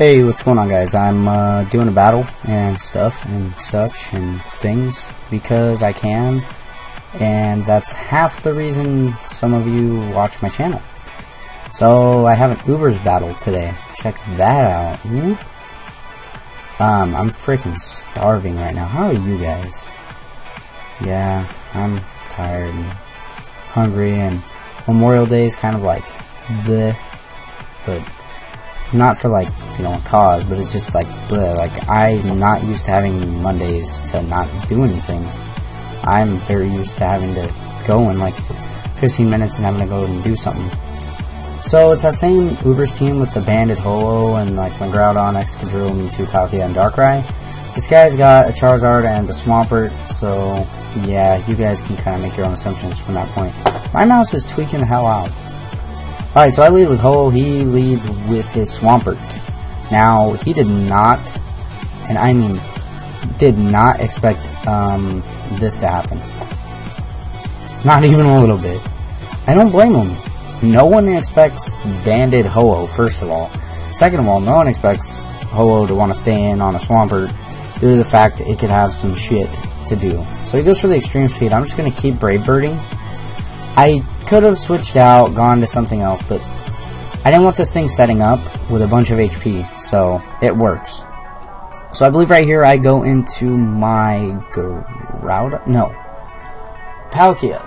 Hey, what's going on, guys? I'm doing a battle and stuff and such and things because I can, and that's half the reason some of you watch my channel. So I have an Uber's battle today. Check that out. Whoop. I'm freaking starving right now. How are you guys? Yeah, I'm tired and hungry, and Memorial Day is kind of like bleh, but not for like, you know, a cause, but it's just like bleh. Like, I'm not used to having Mondays to not do anything. I'm very used to having to go in like 15 minutes and having to go and do something. So it's that same Uber's team with the Bandit Ho-Oh and like Groudon, Excadrill, Mewtwo, Palkia, and Darkrai. This guy's got a Charizard and a Swampert, so yeah, you guys can kind of make your own assumptions from that point. My mouse is tweaking the hell out. Alright, so I lead with Ho-Oh, he leads with his Swampert. Now, he did not, and I mean did not expect this to happen. Not even a little bit. I don't blame him. No one expects Bandit Ho-Oh, first of all. Second of all, no one expects Ho-Oh to want to stay in on a Swampert due to the fact that it could have some shit to do. So he goes for the extreme speed. I'm just going to keep Brave Birding. I could have switched out, gone to something else, but I didn't want this thing setting up with a bunch of HP, so it works. So I believe right here I go into my Groudon, no, Palkia,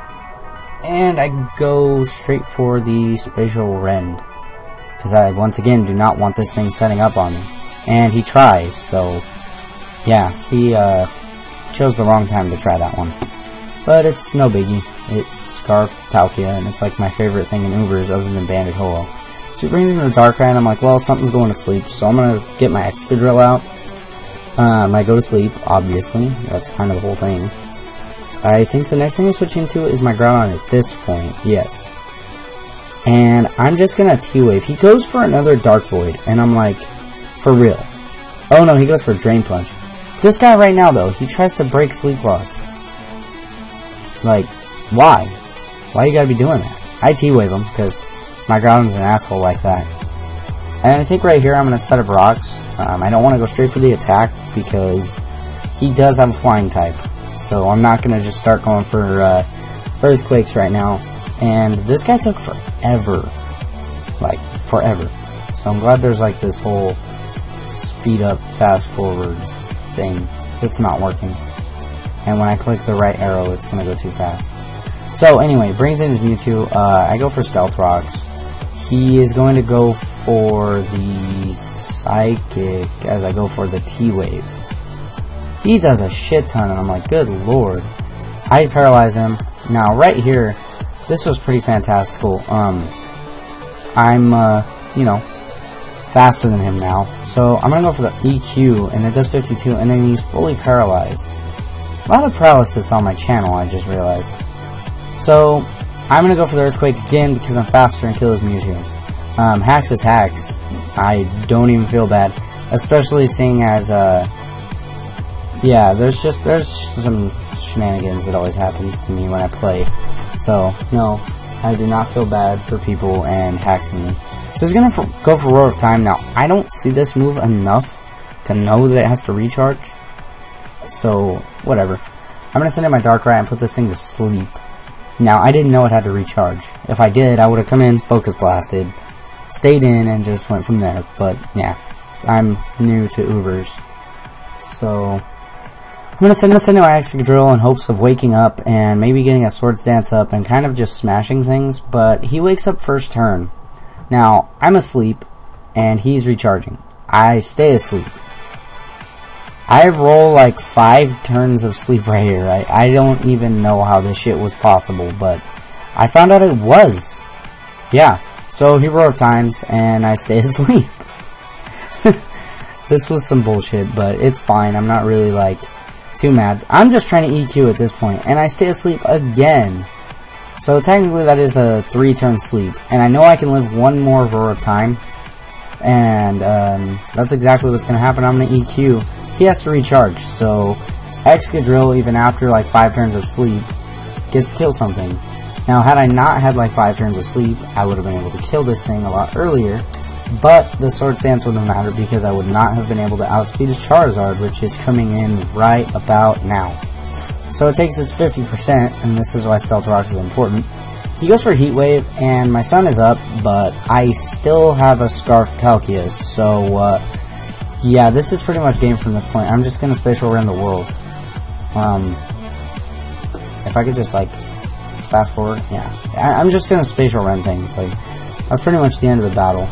and I go straight for the Spatial Rend, because I once again do not want this thing setting up on me, and he tries, so yeah, he chose the wrong time to try that one, but it's no biggie. It's Scarf Palkia, and it's like my favorite thing in Ubers other than Bandit Ho-Oh. So he brings in the Darkrai, and I'm like, well, something's going to sleep, so I'm going to get my Excadrill out. I go to sleep, obviously. That's kind of the whole thing. I think the next thing I switch into is my Groudon at this point, yes. And I'm just going to T-Wave. He goes for another Dark Void, and I'm like, for real. Oh no, he goes for Drain Punch. This guy right now, though, he tries to break Sleep Loss. Like, why? Why you gotta be doing that? I T-Wave him, because my Groudon's an asshole like that. And I think right here I'm going to set up Rocks. I don't want to go straight for the attack, because he does have a flying type. So I'm not going to just start going for Earthquakes right now. And this guy took forever. Like, forever. So I'm glad there's like this whole speed up, fast forward thing. It's not working. And when I click the right arrow, it's going to go too fast. So anyway, brings in his Mewtwo. I go for Stealth Rocks. He is going to go for the Psychic as I go for the T-Wave. He does a shit ton, and I'm like, good lord. I paralyze him. Now, right here, this was pretty fantastical. I'm, you know, faster than him now. So I'm going to go for the EQ, and it does 52, and then he's fully paralyzed. A lot of paralysis on my channel, I just realized. So, I'm going to go for the Earthquake again because I'm faster and kill his Mewtwo. Hacks is Hacks. I don't even feel bad. Especially seeing as, yeah, there's some shenanigans that always happens to me when I play. So, no, I do not feel bad for people and hacking me. So he's going to go for Roar of Time. Now, I don't see this move enough to know that it has to recharge. So, whatever. I'm going to send in my Darkrai and put this thing to sleep. Now, I didn't know it had to recharge. If I did, I would have come in, Focus Blasted, stayed in, and just went from there. But, yeah, I'm new to Ubers. So, I'm going to send in my Excadrill in hopes of waking up and maybe getting a Swords Dance up and kind of just smashing things. But he wakes up first turn. Now, I'm asleep, and he's recharging. I stay asleep. I roll like 5 turns of sleep right here. I don't even know how this shit was possible, but I found out it was. Yeah. So he Roar of Times, and I stay asleep. This was some bullshit, but it's fine. I'm not really like too mad. I'm just trying to EQ at this point, and I stay asleep again. So technically that is a 3-turn sleep, and I know I can live one more Roar of Time, and that's exactly what's going to happen. I'm going to EQ. He has to recharge, so Excadrill, even after like 5 turns of sleep, gets to kill something. Now, had I not had like 5 turns of sleep, I would have been able to kill this thing a lot earlier, But the sword stance wouldn't have mattered because I would not have been able to outspeed his Charizard, which is coming in right about now. So it takes its 50%, and this is why Stealth Rock is important. He goes for Heat Wave, and my sun is up, but I still have a Scarf Palkia, so yeah, this is pretty much game from this point. I'm just gonna spatial run the world. If I could just like fast forward, yeah, I'm just gonna spatial run things. Like that's pretty much the end of the battle.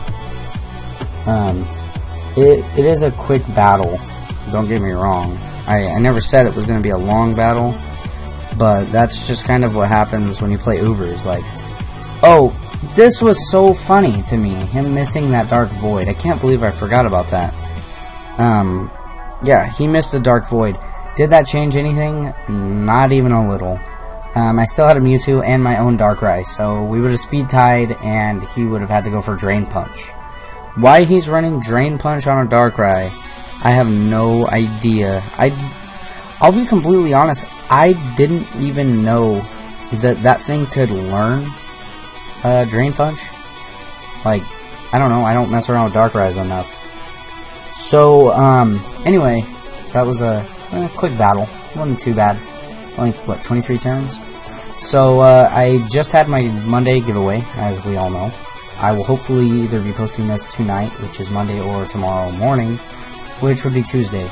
It is a quick battle. Don't get me wrong. I never said it was gonna be a long battle, but that's just kind of what happens when you play Ubers. Like, oh, this was so funny to me, him missing that Dark Void. I can't believe I forgot about that. Yeah, he missed the Dark Void. Did that change anything? Not even a little. I still had a Mewtwo and my own Darkrai, so we would have speed tied, and he would have had to go for Drain Punch. Why he's running Drain Punch on a Darkrai, I have no idea. I'll be completely honest, I didn't even know that that thing could learn Drain Punch. Like, I don't know, I don't mess around with Darkrai's enough. So, anyway, that was a quick battle. Wasn't too bad. Only, what, 23 turns? So, I just had my Monday giveaway, as we all know. I will hopefully either be posting this tonight, which is Monday, or tomorrow morning, which would be Tuesday.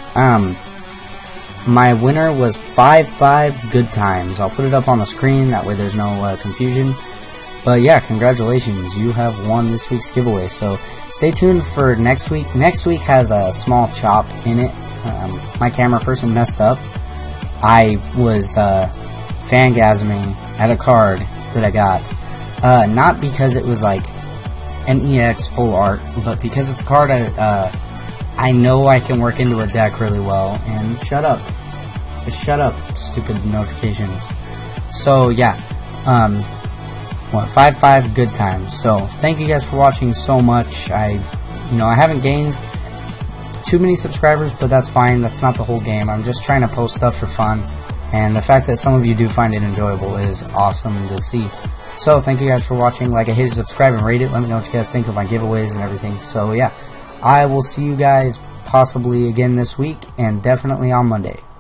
My winner was 5-5 good times. I'll put it up on the screen, that way there's no confusion. But yeah, congratulations, you have won this week's giveaway. So stay tuned for next week. Next week has a small chop in it. My camera person messed up. I was fangasming at a card that I got. Not because it was like an EX full art, but because it's a card I know I can work into a deck really well. And shut up. Just shut up, stupid notifications. So yeah, what, 5-5 good times. So thank you guys for watching so much. I haven't gained too many subscribers, but that's fine. That's not the whole game. I'm just trying to post stuff for fun, and the fact that some of you do find it enjoyable is awesome to see. So thank you guys for watching. Like, I hit subscribe and rate it. Let me know what you guys think of my giveaways and everything. So yeah, I will see you guys possibly again this week, and definitely on Monday.